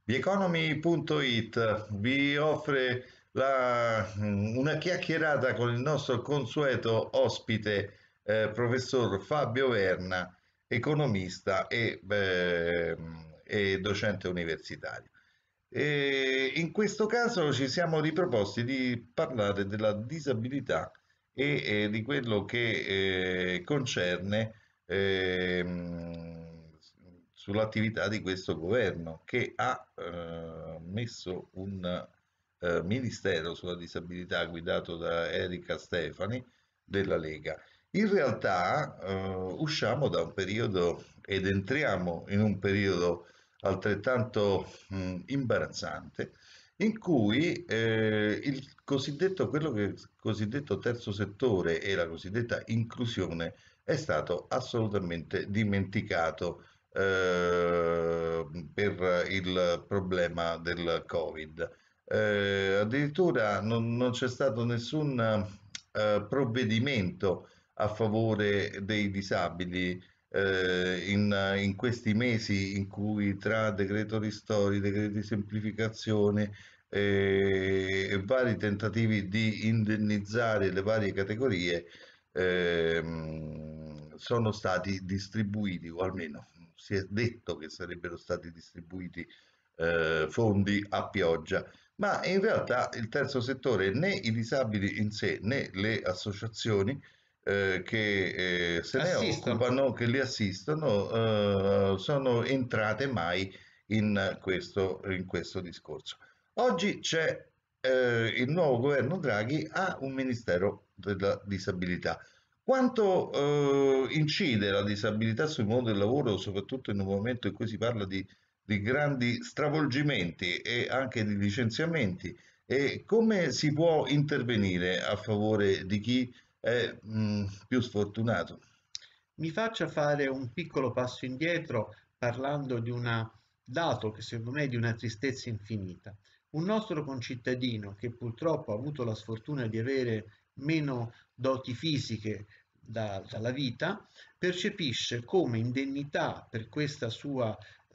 TheEconomy.it vi offre una chiacchierata con il nostro consueto ospite, professor Fabio Verna, economista e docente universitario. E in questo caso ci siamo riproposti di parlare della disabilità e di quello che concerne sull'attività di questo governo che ha messo un ministero sulla disabilità guidato da Erika Stefani della Lega. In realtà usciamo da un periodo ed entriamo in un periodo altrettanto imbarazzante in cui quello che il cosiddetto terzo settore e la cosiddetta inclusione è stato assolutamente dimenticato per il problema del Covid. Addirittura non c'è stato nessun provvedimento a favore dei disabili in questi mesi in cui tra decreto ristori, decreti di semplificazione e vari tentativi di indennizzare le varie categorie sono stati distribuiti, o almeno si è detto che sarebbero stati distribuiti fondi a pioggia, ma in realtà il terzo settore, né i disabili in sé né le associazioni che se ne Assistono. occupano, che li assistono, sono entrate mai in questo discorso. Oggi c'è il nuovo governo Draghi ha un ministero della disabilità. Quanto incide la disabilità sul mondo del lavoro, soprattutto in un momento in cui si parla di grandi stravolgimenti e anche di licenziamenti? E come si può intervenire a favore di chi è più sfortunato? Mi faccia fare un piccolo passo indietro parlando di un dato che secondo me è di una tristezza infinita. Un nostro concittadino che purtroppo ha avuto la sfortuna di avere meno doti fisiche dalla vita, percepisce come indennità per questa sua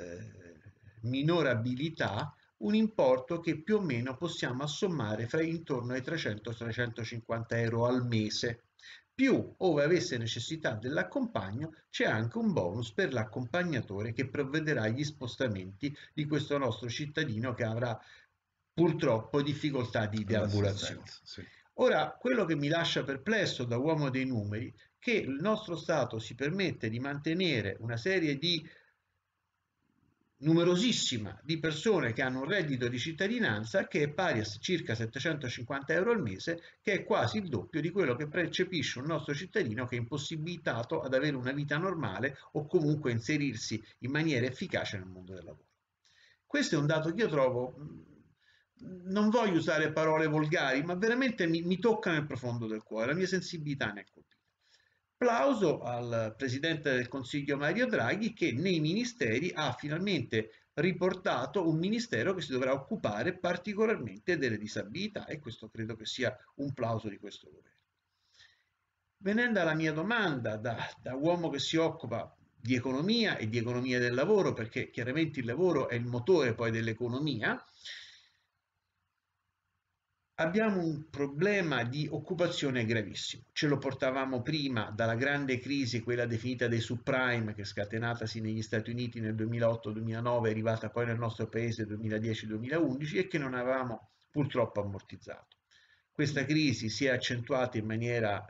minore abilità un importo che più o meno possiamo assommare fra intorno ai 300-350 euro al mese. Più, ove avesse necessità dell'accompagno, c'è anche un bonus per l'accompagnatore che provvederà agli spostamenti di questo nostro cittadino che avrà purtroppo difficoltà di deambulazione. L'assistenza, sì. Ora, quello che mi lascia perplesso da uomo dei numeri, è che il nostro Stato si permette di mantenere una serie di numerosissima di persone che hanno un reddito di cittadinanza che è pari a circa 750 euro al mese, che è quasi il doppio di quello che percepisce un nostro cittadino che è impossibilitato ad avere una vita normale o comunque inserirsi in maniera efficace nel mondo del lavoro. Questo è un dato che io trovo, non voglio usare parole volgari, ma veramente mi tocca nel profondo del cuore, la mia sensibilità ne è colpita. Plauso al Presidente del Consiglio Mario Draghi che nei ministeri ha finalmente riportato un ministero che si dovrà occupare particolarmente delle disabilità e questo credo che sia un plauso di questo governo. Venendo alla mia domanda, da uomo che si occupa di economia e di economia del lavoro, perché chiaramente il lavoro è il motore poi dell'economia, abbiamo un problema di occupazione gravissimo. Ce lo portavamo prima dalla grande crisi, quella definita dei subprime, che scatenatasi negli Stati Uniti nel 2008-2009, è arrivata poi nel nostro paese nel 2010-2011 e che non avevamo purtroppo ammortizzato. Questa crisi si è accentuata in maniera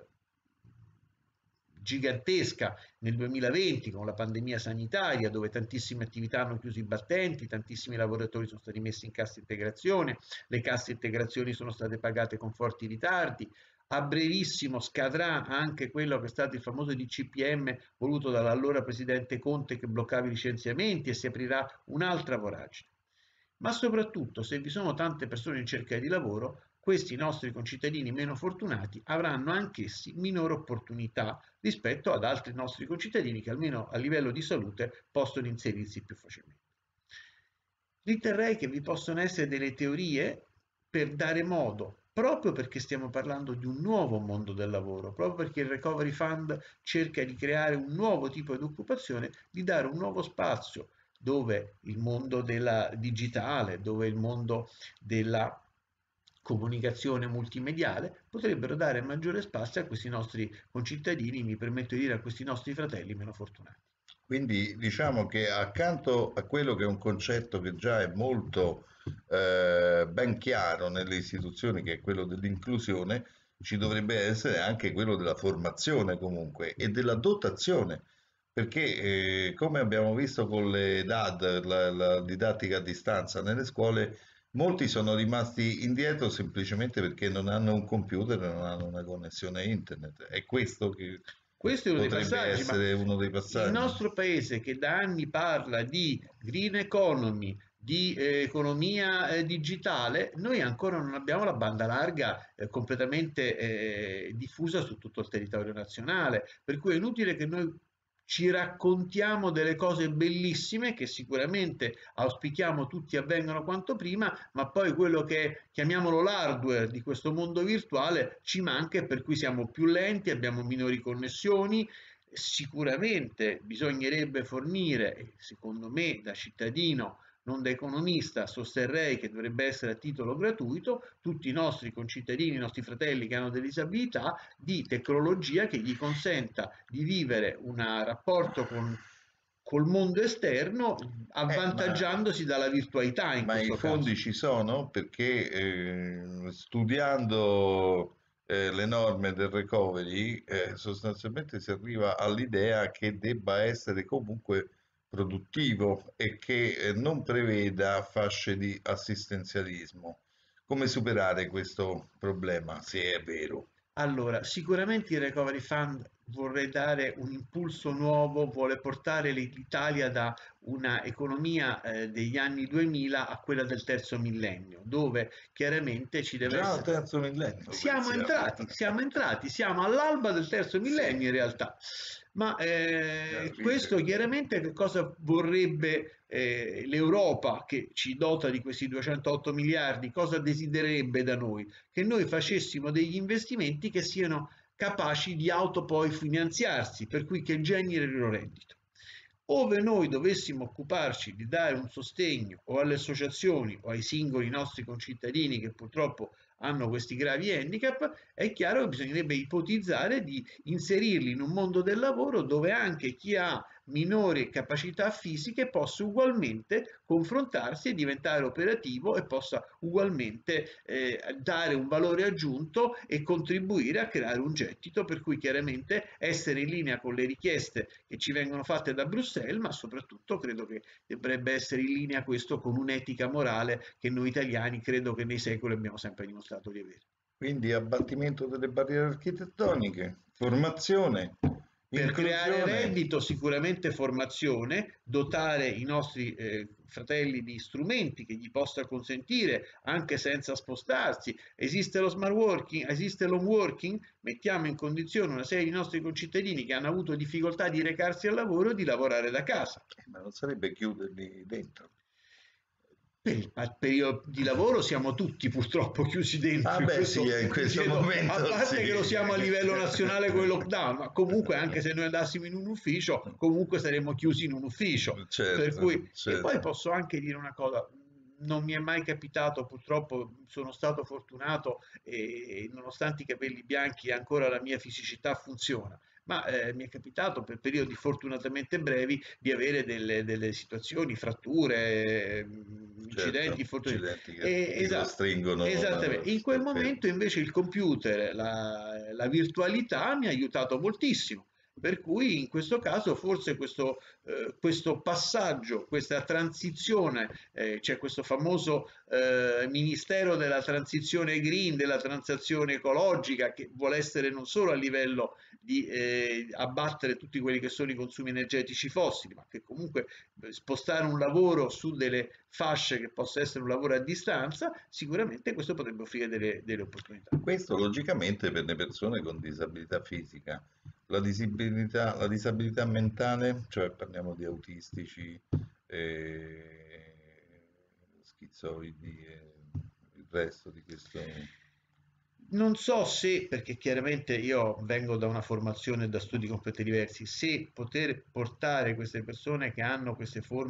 gigantesca nel 2020 con la pandemia sanitaria dove tantissime attività hanno chiuso i battenti, tantissimi lavoratori sono stati messi in cassa integrazione, le casse integrazioni sono state pagate con forti ritardi, a brevissimo scadrà anche quello che è stato il famoso DCPM voluto dall'allora presidente Conte che bloccava i licenziamenti e si aprirà un'altra voragine. Ma soprattutto, se vi sono tante persone in cerca di lavoro, questi nostri concittadini meno fortunati avranno anch'essi minore opportunità rispetto ad altri nostri concittadini che almeno a livello di salute possono inserirsi più facilmente. Riterrei che vi possono essere delle teorie per dare modo, proprio perché stiamo parlando di un nuovo mondo del lavoro, proprio perché il Recovery Fund cerca di creare un nuovo tipo di occupazione, di dare un nuovo spazio dove il mondo della digitale, dove il mondo della comunicazione multimediale potrebbero dare maggiore spazio a questi nostri concittadini, mi permetto di dire a questi nostri fratelli meno fortunati. Quindi diciamo che accanto a quello che è un concetto che già è molto ben chiaro nelle istituzioni, che è quello dell'inclusione, ci dovrebbe essere anche quello della formazione comunque e della dotazione, perché come abbiamo visto con le DAD, la didattica a distanza nelle scuole, molti sono rimasti indietro semplicemente perché non hanno un computer e non hanno una connessione internet. È questo che Questo è uno dei potrebbe passaggi, ma essere uno dei il passaggi. nostro paese che da anni parla di green economy, di economia digitale, noi ancora non abbiamo la banda larga completamente diffusa su tutto il territorio nazionale, per cui è inutile che noi ci raccontiamo delle cose bellissime che sicuramente auspichiamo tutti avvengano quanto prima, ma poi quello che chiamiamolo l'hardware di questo mondo virtuale ci manca e per cui siamo più lenti, abbiamo minori connessioni. Sicuramente bisognerebbe fornire, secondo me da cittadino, non da economista, sosterrei che dovrebbe essere a titolo gratuito, tutti i nostri concittadini, i nostri fratelli che hanno delle disabilità, di tecnologia che gli consenta di vivere un rapporto col mondo esterno Eh, ma, avvantaggiandosi dalla virtualità in ma i questo fondi caso. ci sono perché studiando le norme del recovery sostanzialmente si arriva all'idea che debba essere comunque produttivo e che non preveda fasce di assistenzialismo. Come superare questo problema, se è vero? Allora, sicuramente il Recovery Fund vorrei dare un impulso nuovo, vuole portare l'Italia da una economia degli anni 2000 a quella del terzo millennio, dove chiaramente ci deve Già al essere. terzo millennio pensiamo. Siamo all'alba del terzo Sì, millennio in realtà, ma capite. questo chiaramente che cosa vorrebbe l'Europa che ci dota di questi 208 miliardi, cosa desidererebbe da noi? Che noi facessimo degli investimenti che siano capaci di auto poi finanziarsi, per cui che generino reddito. Ove noi dovessimo occuparci di dare un sostegno o alle associazioni o ai singoli nostri concittadini che purtroppo hanno questi gravi handicap, è chiaro che bisognerebbe ipotizzare di inserirli in un mondo del lavoro dove anche chi ha minori capacità fisiche possa ugualmente confrontarsi e diventare operativo e possa ugualmente dare un valore aggiunto e contribuire a creare un gettito per cui chiaramente essere in linea con le richieste che ci vengono fatte da Bruxelles, ma soprattutto credo che dovrebbe essere in linea questo con un'etica morale che noi italiani credo che nei secoli abbiamo sempre dimostrato di avere. Quindi abbattimento delle barriere architettoniche, formazione, Per creare inclusione. reddito sicuramente formazione, dotare i nostri fratelli di strumenti che gli possa consentire anche senza spostarsi. Esiste lo smart working, esiste l'home working, mettiamo in condizione una serie di nostri concittadini che hanno avuto difficoltà di recarsi al lavoro di lavorare da casa. Ma non sarebbe chiuderli dentro. Per il periodo di lavoro siamo tutti purtroppo chiusi Ah dentro, in beh sì, questo in questo dicendo, a momento sì. parte che lo siamo a livello nazionale con il lockdown, ma comunque anche se noi andassimo in un ufficio, comunque saremmo chiusi in un ufficio. Per Certo, cui, e poi certo. posso anche dire una cosa, non mi è mai capitato, purtroppo sono stato fortunato e nonostante i capelli bianchi ancora la mia fisicità funziona, ma mi è capitato per periodi fortunatamente brevi di avere delle situazioni, fratture, incidenti, Certo, infortuni. accidenti che ti costringono a Esattamente, in quel star fermo. momento invece il computer, la virtualità mi ha aiutato moltissimo. Per cui in questo caso forse questo passaggio, questa transizione, c'è questo famoso Ministero della transizione green, della transizione ecologica, che vuole essere non solo a livello di abbattere tutti quelli che sono i consumi energetici fossili, ma che comunque spostare un lavoro su delle fasce che possa essere un lavoro a distanza, sicuramente questo potrebbe offrire delle opportunità. Questo logicamente per le persone con disabilità fisica. La disabilità mentale, cioè parliamo di autistici, schizoidi e il resto di questo. Non so se, perché chiaramente io vengo da una formazione da studi completamente diversi, se poter portare queste persone che hanno queste forme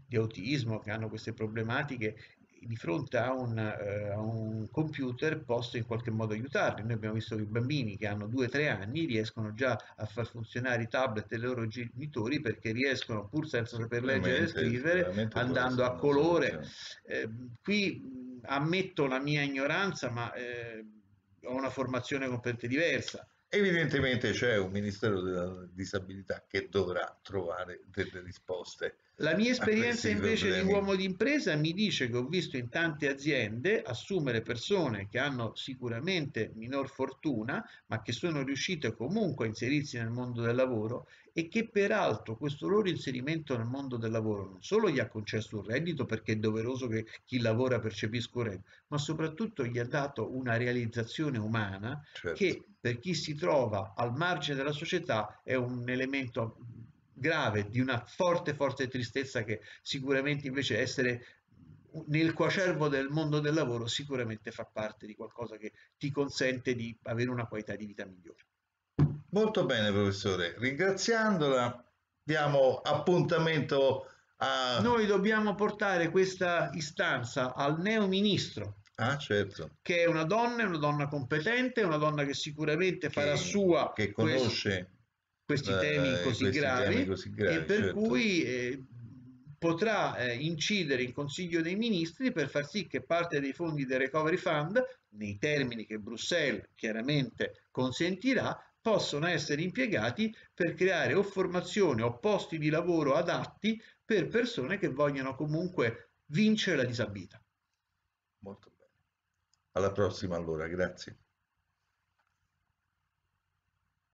di autismo, che hanno queste problematiche, di fronte a un computer posso in qualche modo aiutarli. Noi abbiamo visto che i bambini che hanno 2-3 anni riescono già a far funzionare i tablet dei loro genitori, perché riescono, pur senza saper leggere e scrivere, Sicuramente può andando essere a una colore. soluzione. Qui ammetto la mia ignoranza, ma ho una formazione completamente diversa. Evidentemente c'è un Ministero della Disabilità che dovrà trovare delle risposte La mia a esperienza questi invece di problemi. uomo d'impresa mi dice che ho visto in tante aziende assumere persone che hanno sicuramente minor fortuna, ma che sono riuscite comunque a inserirsi nel mondo del lavoro, e che peraltro questo loro inserimento nel mondo del lavoro non solo gli ha concesso un reddito, perché è doveroso che chi lavora percepisca un reddito, ma soprattutto gli ha dato una realizzazione umana Certo. che, per chi si trova al margine della società, è un elemento grave, di una forte, forte tristezza, che sicuramente invece essere nel coacervo del mondo del lavoro sicuramente fa parte di qualcosa che ti consente di avere una qualità di vita migliore. Molto bene, professore. Ringraziandola, diamo appuntamento a... Noi dobbiamo portare questa istanza al neo ministro, Ah, certo, che è una donna competente, una donna che sicuramente farà sua che conosce questi temi così questi temi gravi, così e gravi, per certo. cui potrà incidere in Consiglio dei Ministri per far sì che parte dei fondi del Recovery Fund, nei termini che Bruxelles chiaramente consentirà, possono essere impiegati per creare o formazione o posti di lavoro adatti per persone che vogliono comunque vincere la disabilità. Molto bene. Alla prossima allora, grazie.